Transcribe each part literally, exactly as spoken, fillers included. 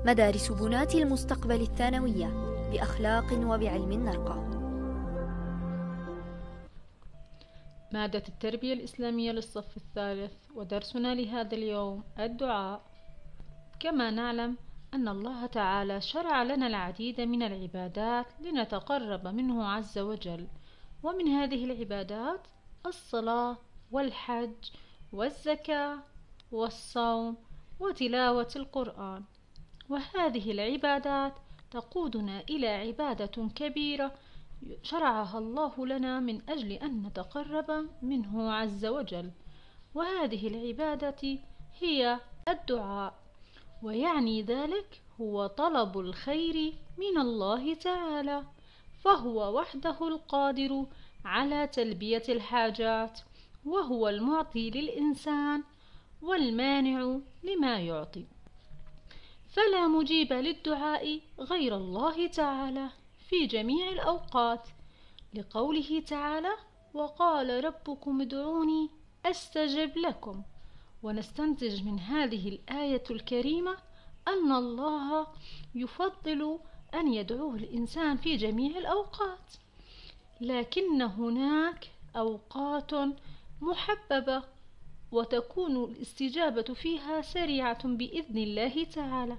مدارس بنات المستقبل الثانوية، بأخلاق وبعلم نرقى. مادة التربية الإسلامية للصف الثالث، ودرسنا لهذا اليوم الدعاء. كما نعلم أن الله تعالى شرع لنا العديد من العبادات لنتقرب منه عز وجل، ومن هذه العبادات الصلاة والحج والزكاة والصوم وتلاوة القرآن. وهذه العبادات تقودنا إلى عبادة كبيرة شرعها الله لنا من أجل أن نتقرب منه عز وجل، وهذه العبادة هي الدعاء، ويعني ذلك هو طلب الخير من الله تعالى، فهو وحده القادر على تلبية الحاجات، وهو المعطي للإنسان والمانع لما يعطي، فلا مجيب للدعاء غير الله تعالى في جميع الأوقات، لقوله تعالى: وقال ربكم ادعوني أستجب لكم. ونستنتج من هذه الآية الكريمة أن الله يفضل أن يدعوه الإنسان في جميع الأوقات، لكن هناك أوقات محببة وتكون الاستجابة فيها سريعة بإذن الله تعالى،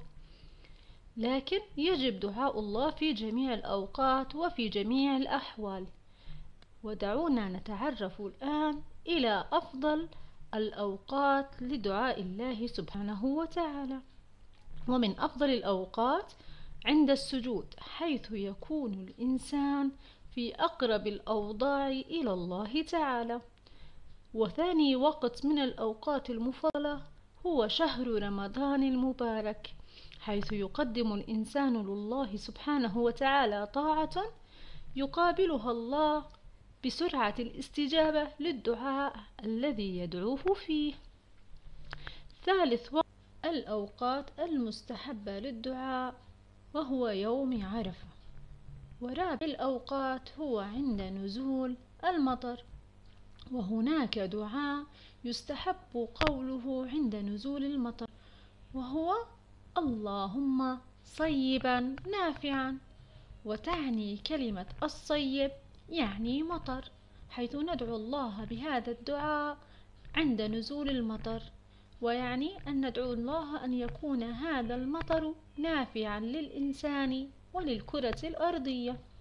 لكن يجب دعاء الله في جميع الأوقات وفي جميع الأحوال. ودعونا نتعرف الآن إلى أفضل الأوقات لدعاء الله سبحانه وتعالى. ومن أفضل الأوقات عند السجود، حيث يكون الإنسان في أقرب الأوضاع إلى الله تعالى. وثاني وقت من الأوقات المفضلة هو شهر رمضان المبارك، حيث يقدم الإنسان لله سبحانه وتعالى طاعة يقابلها الله بسرعة الاستجابة للدعاء الذي يدعوه فيه. ثالث وقت الأوقات المستحبة للدعاء وهو يوم عرفة. ورابع الأوقات هو عند نزول المطر، وهناك دعاء يستحب قوله عند نزول المطر، وهو اللهم صيبا نافعا. وتعني كلمة الصيب يعني مطر، حيث ندعو الله بهذا الدعاء عند نزول المطر، ويعني أن ندعو الله أن يكون هذا المطر نافعا للإنسان وللكرة الأرضية.